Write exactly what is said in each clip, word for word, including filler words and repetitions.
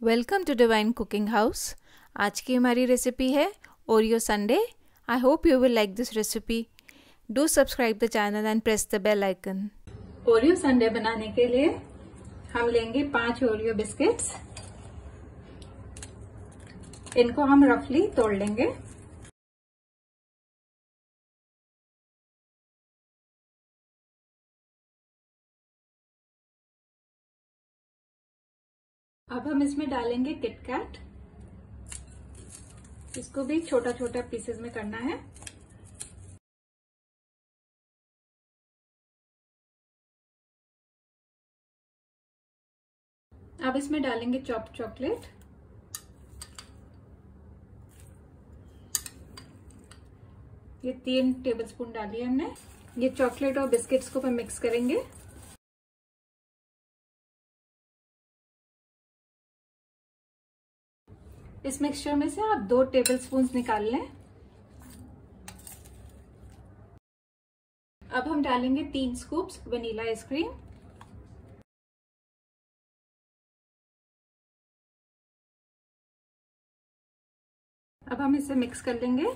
Welcome to divine cooking house. आज की हमारी रेसिपी है Oreo sundae. I hope you will like this recipe. Do subscribe the channel and press the bell icon. Oreo sundae बनाने के लिए हम लेंगे पांच ओरियो बिस्किट्स। इनको हम रफली तोड़ लेंगे। अब हम इसमें डालेंगे किटकैट। इसको भी छोटा छोटा पीसेस में करना है। अब इसमें डालेंगे चॉप चॉकलेट। ये तीन टेबलस्पून डाली है हमने। ये चॉकलेट और बिस्किट्स को हम मिक्स करेंगे। इस मिक्सचर में से आप दो टेबलस्पून निकाल लें। अब हम डालेंगे तीन स्कूप्स वनीला आइसक्रीम। अब हम इसे मिक्स कर लेंगे।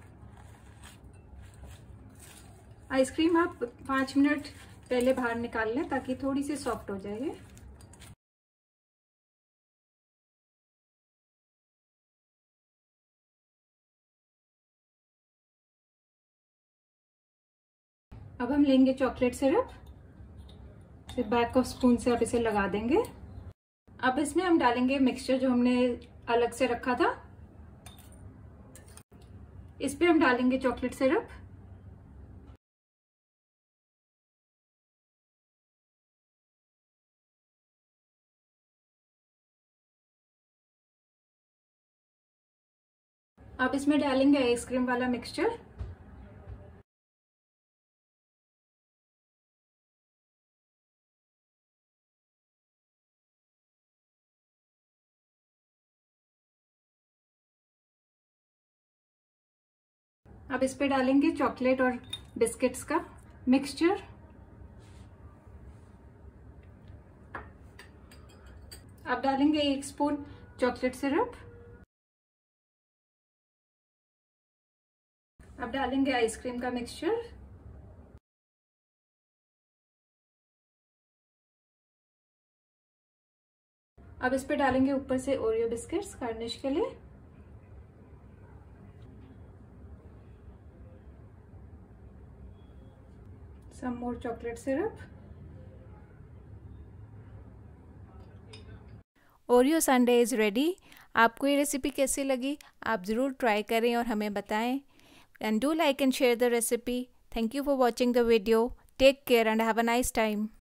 आइसक्रीम आप पांच मिनट पहले बाहर निकाल लें ताकि थोड़ी सी सॉफ्ट हो जाए। अब हम लेंगे चॉकलेट सिरप। फिर बैक ऑफ स्पून से आप इसे लगा देंगे। अब इसमें हम डालेंगे मिक्सचर जो हमने अलग से रखा था। इस पे हम डालेंगे चॉकलेट सिरप। अब इसमें डालेंगे आइसक्रीम वाला मिक्सचर। अब इस पे डालेंगे चॉकलेट और बिस्किट्स का मिक्सचर। अब डालेंगे एक स्पून चॉकलेट सिरप। अब डालेंगे आइसक्रीम का मिक्सचर। अब इस पे डालेंगे ऊपर से ओरियो बिस्किट्स गार्निश के लिए। Some more chocolate syrup. Oreo sundae is ready. आपको ये रेसिपी कैसी लगी आप ज़रूर ट्राई करें और हमें बताएं। And do like and share the recipe. Thank you for watching the video. Take care and have a nice time.